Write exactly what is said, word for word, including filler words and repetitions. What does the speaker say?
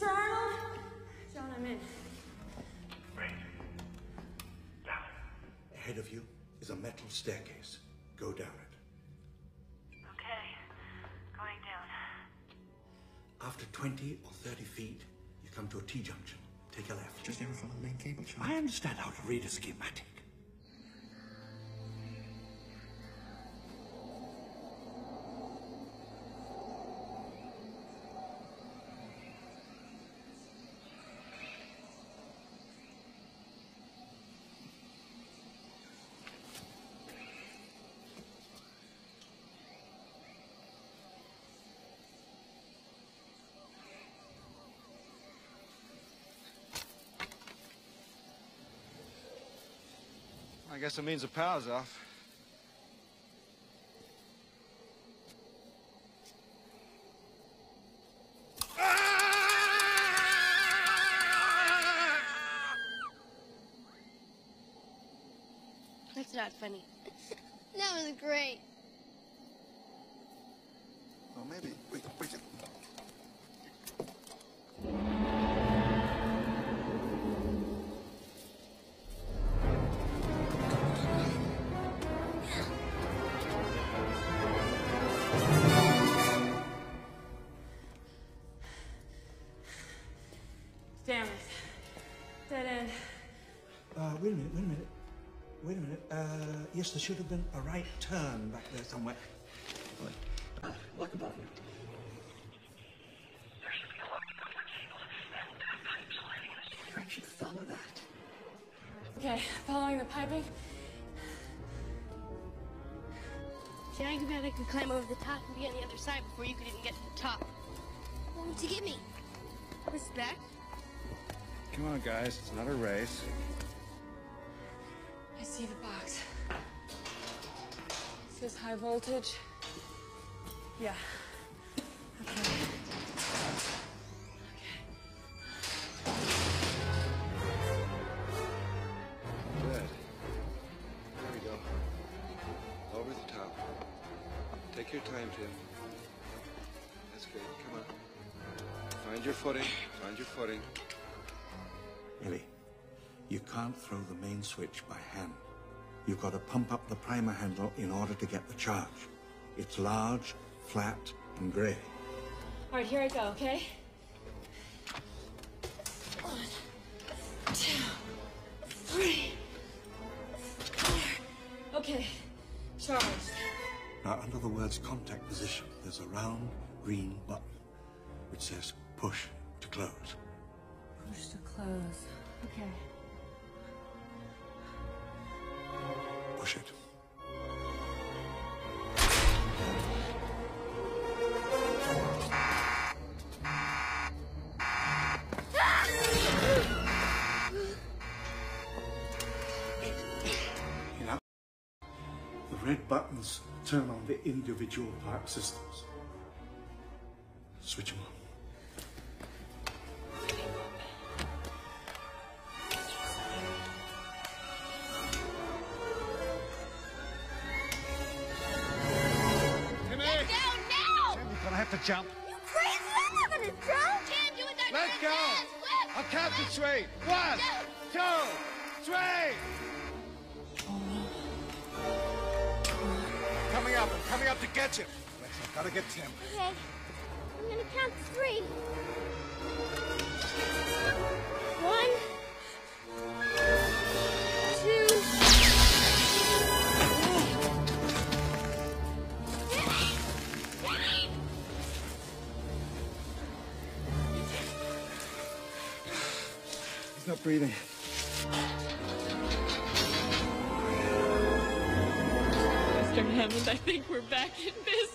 Mister Arnold? John, I'm in. Great. Down. Ahead of you is a metal staircase. Go down it. Okay. Going down. After twenty or thirty feet, you come to a T-junction. Take a left. Just never follow the main cable chart. I understand how to read a schematic. I guess it means the power's off. That's not funny. That was great. Well, maybe. Wait, wait. Damn it. Dead end. Uh, wait a minute, wait a minute. Wait a minute. Uh, yes, there should have been a right turn back there somewhere. Uh, look above you. There should be a lock on the cable and uh, pipes lining in this Direction. Follow that. Okay, following the piping. See, I'm glad I could climb over the top and be on the other side before you could even get to the top. Why won't you get me? Respect? Come on, guys. It's not a race. I see the box. It says high voltage. Yeah. Okay. Okay. Good. There we go. Over the top. Take your time, Tim. That's good. Come on. Find your footing. Find your footing. Ellie, you can't throw the main switch by hand. You've got to pump up the primer handle in order to get the charge. It's large, flat, and grey. All right, here I go, okay? One, two, three, four. Okay, charged. Now, under the words contact position, there's a round green button which says push to close. Push to close. Okay. Push it. You know, the red buttons turn on the individual part systems. Switch them on. To jump. You crazy? I'm not gonna jump! Tim, you and Doctor Let's go! Yes, I'll count to three. One, two, three! Coming up. I'm coming up to get you. I've got to get Tim. Okay. I'm gonna count to three. One. Two. He's not breathing. Mister Hammond, I think we're back in business.